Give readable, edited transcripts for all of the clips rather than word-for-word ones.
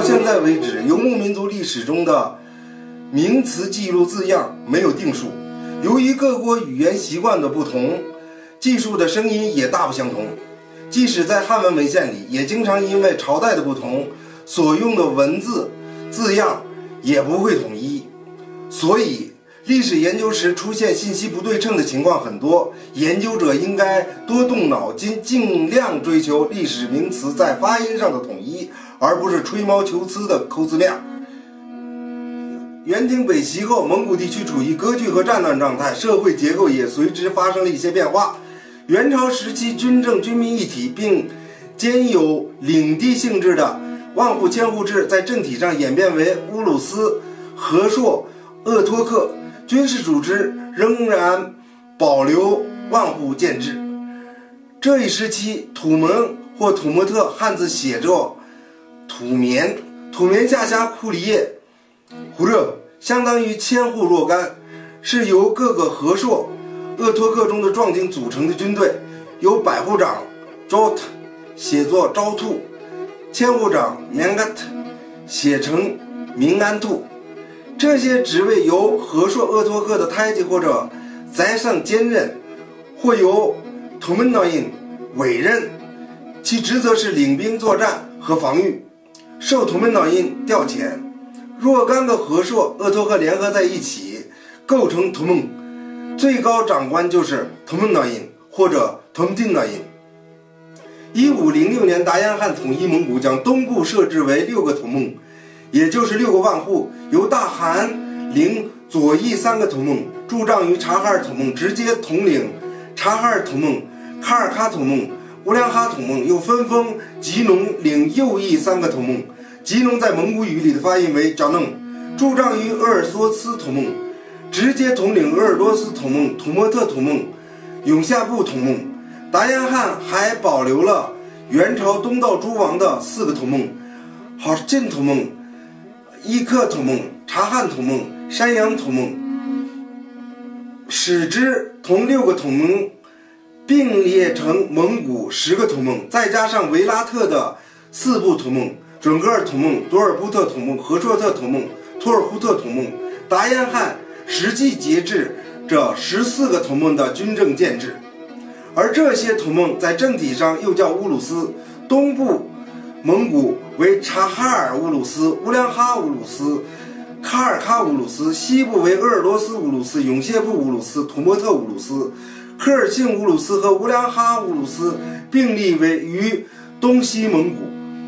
到现在为止，游牧民族历史中的名词记录字样没有定数。由于各国语言习惯的不同，记述的声音也大不相同。即使在汉文文献里，也经常因为朝代的不同，所用的文字字样也不会统一。所以历史研究时出现信息不对称的情况很多，研究者应该多动脑筋，尽量追求历史名词在发音上的统一，而不是吹毛求疵的抠字面。元廷北袭后，蒙古地区处于割据和战乱状态，社会结构也随之发生了一些变化。元朝时期军政军民一体，并兼有领地性质的万户千户制，在政体上演变为乌鲁斯、和硕、鄂托克，军事组织仍然保留万户建制。这一时期，土门或土默特汉字写作土棉，土棉下辖库里叶、胡热，相当于千户若干，是由各个和硕、鄂托克中的壮丁组成的军队，由百户长 Jot 写作招兔，千户长 Mangat 写成明安兔。这些职位由和硕鄂托克的太监或者宰相兼任，或由图门诺因委任，其职责是领兵作战和防御，受图门诺因调遣。若干个和硕鄂托克联合在一起构成图蒙，最高长官就是图门诺因或者图门丁诺因。1506年，达延汗统一蒙古，将东部设置为6个图蒙，也就是6个万户，由大汗领左翼3个图蒙，驻帐于察哈尔图蒙，直接统领察哈尔图蒙、喀尔喀图蒙、乌良哈图蒙，又分封吉农领右翼3个图蒙。吉农在蒙古语里的发音为 Janong， 驻帐于鄂尔多斯图蒙，直接统领鄂尔多斯图蒙、土默特图蒙、永夏部图蒙。达延汗还保留了元朝东道诸王的4个图蒙：好晋图蒙、伊克图蒙、察罕图蒙、山阳图蒙，使之同6个图蒙并列成蒙古10个图蒙，再加上维拉特的4部图蒙：准噶尔图蒙、多尔布特图蒙、和硕特图蒙、托尔忽特图蒙。达延汗实际节制这14个图蒙的军政建制，而这些图蒙在政体上又叫乌鲁斯。东部蒙古为察哈尔乌鲁斯、乌良哈乌鲁斯、喀尔喀乌鲁斯，西部为鄂尔多斯乌鲁斯、永谢部乌鲁斯、土默特乌鲁斯。科尔沁乌鲁斯和乌良哈乌鲁斯并立于东西蒙古。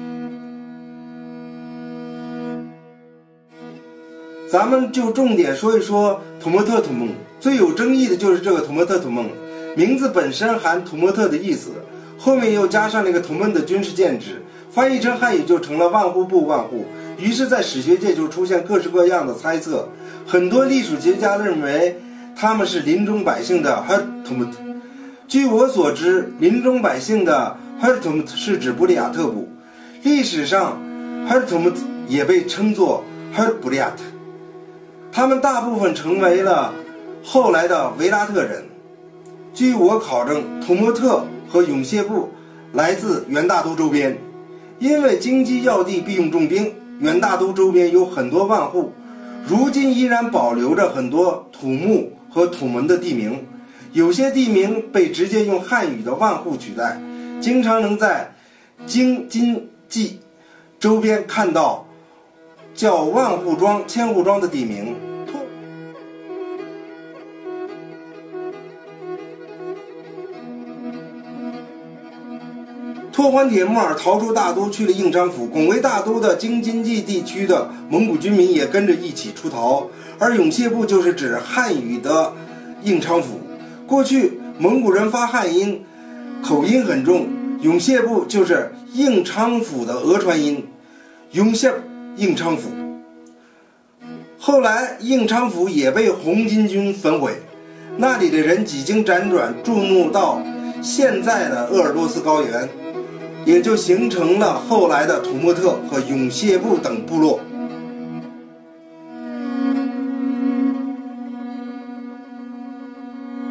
咱们就重点说一说土默特图蒙。最有争议的就是这个土默特图蒙，名字本身含土默特的意思，后面又加上那个图蒙的军事建制，翻译成汉语就成了万户部万户。于是在史学界就出现各式各样的猜测，很多历史学家认为他们是临终百姓的 Hertumut。 据我所知，临终百姓的 Hertumut 是指布里亚特部，历史上 Hertumut 也被称作 Herbuliat， 他们大部分成为了后来的维拉特人。据我考证，土默特和永谢部来自元大都周边，因为经济要地必用重兵，元大都周边有很多万户，如今依然保留着很多土木和土门的地名，有些地名被直接用汉语的万户取代，经常能在京津冀周边看到叫万户庄、千户庄的地名。拓欢帖木儿逃出大都，去了应昌府，拱为大都的京津冀地区的蒙古军民也跟着一起出逃。而永谢部就是指汉语的应昌府。过去蒙古人发汉音口音很重，永谢部就是应昌府的讹传音，永谢应昌府。后来应昌府也被红巾军焚毁，那里的人几经辗转注目到现在的鄂尔多斯高原，也就形成了后来的土默特和永谢部等部落。